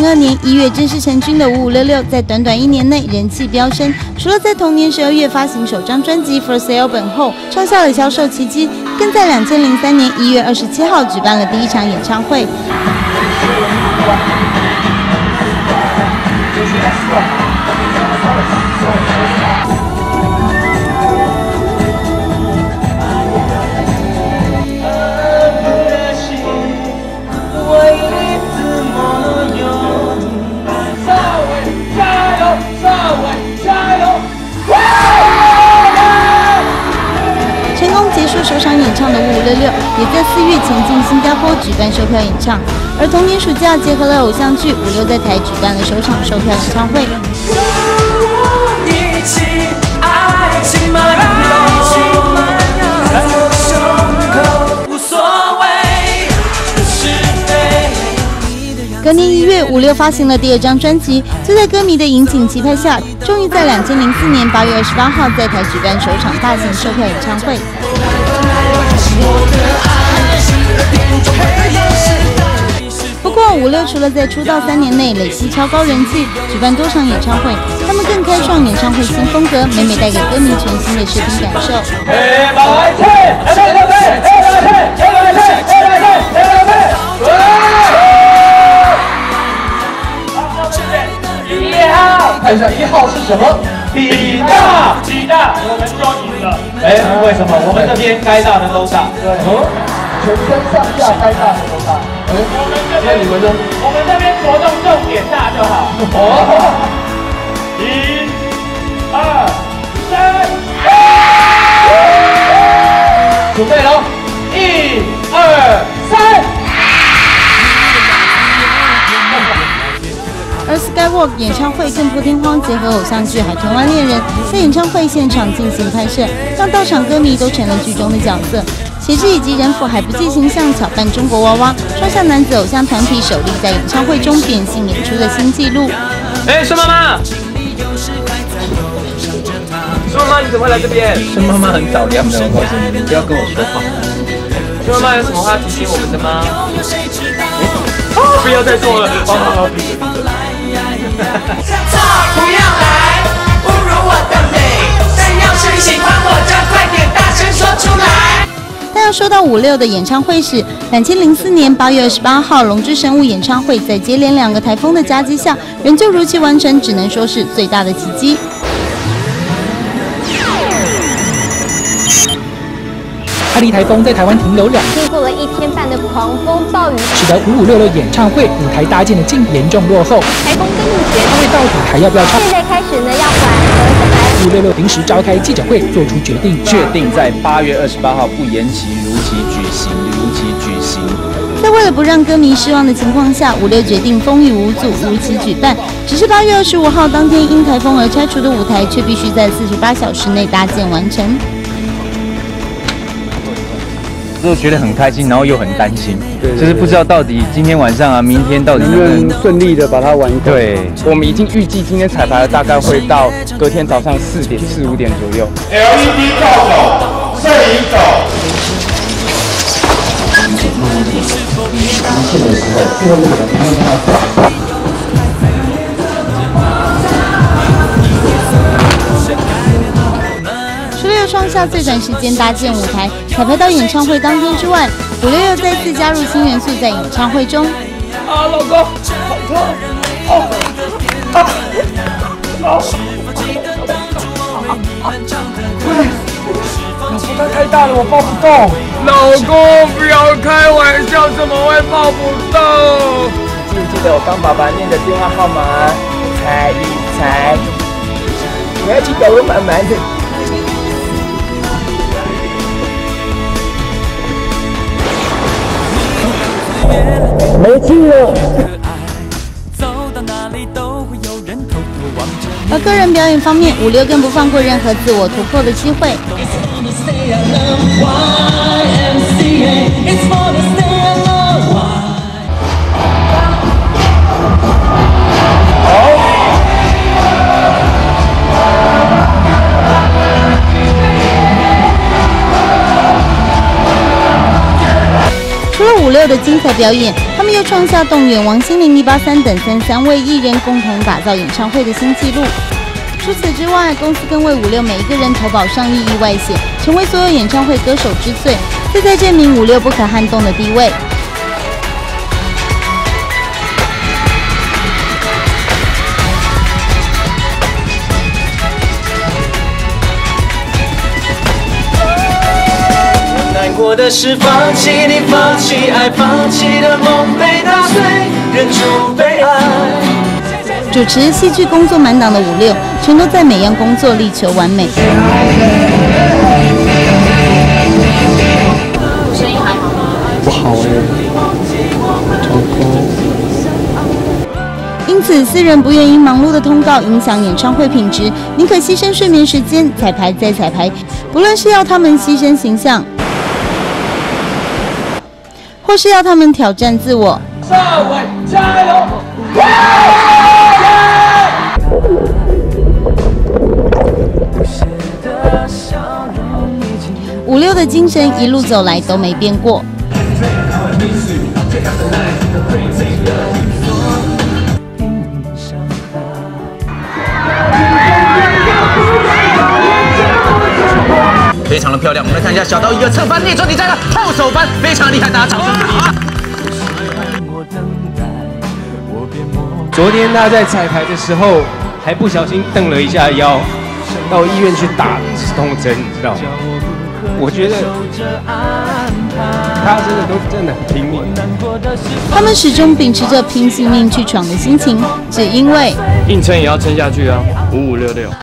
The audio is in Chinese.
2002年1月正式成军的5566，在短短1年内人气飙升。除了在同年12月发行首张专辑《For Sale》本后创下了销售奇迹，更在2003年1月27号举办了第一场演唱会。成功结束首场演唱的5566，也在4月前进新加坡举办售票演唱。而同年暑假，结合了偶像剧，56在台举办了首场售票演唱会。隔年1月，56发行了第2张专辑，就在歌迷的引颈期盼下，终于在2004年8月28号在台举办首场大型售票演唱会。不过，56除了在出道3年内累积超高人气，举办多场演唱会，他们更开创演唱会新风格，每给歌迷全新的视听感受。 看一下1号是什么？比大，我们就赢了。为什么？我们这边该大的都大。对，全身上下该大的都大。那你们呢？我们这边着重重点大就好。1、2、3，准备喽！1、2、3。 而 Skywalk 演唱会更破天荒，结合偶像剧《海豚湾恋人》，在演唱会现场进行拍摄，让到场歌迷都成了剧中的角色。写真以及人腐还不计形象，巧扮中国娃娃，创下男子偶像团体首例在演唱会中变性演出的新纪录。 孙妈妈，孙妈妈，你怎么会来这边？孙妈妈很早亮的，我告诉你，你不要跟我说话。孙妈妈有什么话提醒我们的吗？不要再做了。不要来侮辱我的美，但要是喜欢我就快点大声说出来。 但要说到56的演唱会史，2004年8月28号龙之神武演唱会在接连2个台风的夹击下，仍旧如期完成，只能说是最大的奇迹。 哈利台风在台湾停留2天， 经过了1天半的狂风暴雨， 使得5566演唱会舞台搭建的竟严重落后。 台风登陆前， 他会到底还要不要唱？ 现在开始呢，要缓和下来。 5566临时召开记者会，做出决定， 确定在8月28号不延期，如期举行。 在为了不让歌迷失望的情况下，56决定风雨无阻，如期举办。只是8月25号当天因台风而拆除的舞台，却必须在48小时内搭建完成。 就觉得很开心，然后又很担心，就是不知道到底今天晚上啊，明天到底能不能顺利的把它完成。 对，我们已经预计今天彩排大概会到隔天早上4、5点左右。 LED 照手，摄影手。 创下最短时间搭建舞台，彩排到演唱会当天之外，56又再次加入新元素在演唱会中。 老公，好痛！它太大了，我抱不动。老公，不要开玩笑，怎么会抱不动？ 记不记得我帮爸爸念的电话号码？猜一猜。你要记得我满满的。没劲了。 而个人表演方面，56更不放过任何自我突破的机会。除了56 的精彩表演，他们又创下动员王心凌、183等33位艺人共同打造演唱会的新纪录。除此之外，公司更为56每一个人投保上亿意外险，成为所有演唱会歌手之最，再在证明56不可撼动的地位。 难过的是放弃你，放弃爱，放弃的梦被打碎，忍住悲哀。 主持戏剧工作满档的56，全都在每样工作力求完美。 声音还好吗？ 不好因此，私人不愿因忙碌的通告影响演唱会品质，宁可牺牲睡眠时间，彩排再彩排。不论是要他们牺牲形象，或是要他们挑战自我。 少伟加油 ！56的精神一路走来都没变过。 非常的漂亮，我们来看一下小刀一个侧翻逆转，你在了后手翻，非常厉害，大家掌声好。 昨天他在彩排的时候还不小心蹬了一下腰，到医院去打止痛针，你知道吗？我觉得他真的很拼命。 他们始终秉持着拼性命去闯的心情，只因为硬撑也要撑下去啊，5566。